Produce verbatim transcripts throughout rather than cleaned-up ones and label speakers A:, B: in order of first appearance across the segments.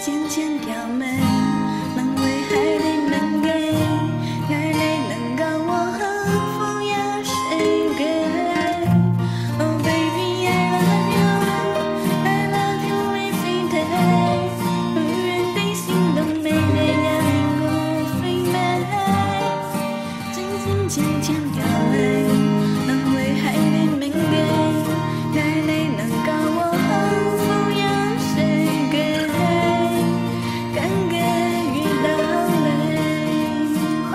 A: 千千條美，能為海裡能給，愛裡能夠我幸福有誰給 ？Oh baby I love you, I love you every day， 無人的心動美麗讓令我飛美，千千千千條美，能為海裡能給，愛裡能夠我幸福有誰給？敢給予到淚。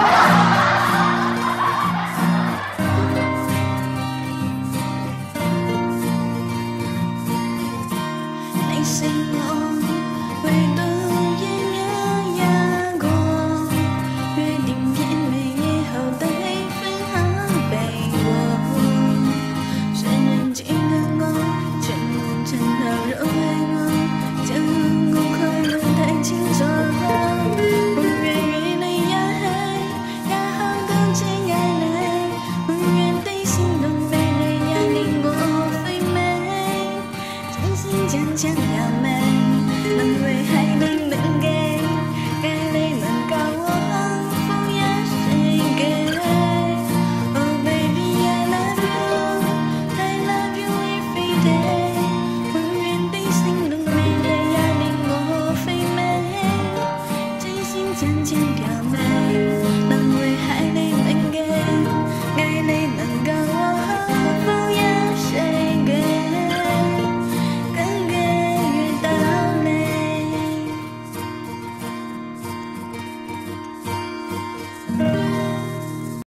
A: 你是我唯獨一秒陽光，約定片美以後的分享被我，誰人記得我，全真的柔愛我，將我快樂太清楚，無怨與淚也黑，然後都只愛淚，無緣的心動美麗讓令我飛美，真心堅強要美，能為海裡能給，愛裡能夠我幸福有誰給 ？Oh baby I love you, I love you every day， 無緣的心動美麗讓令我飛美，真心堅強要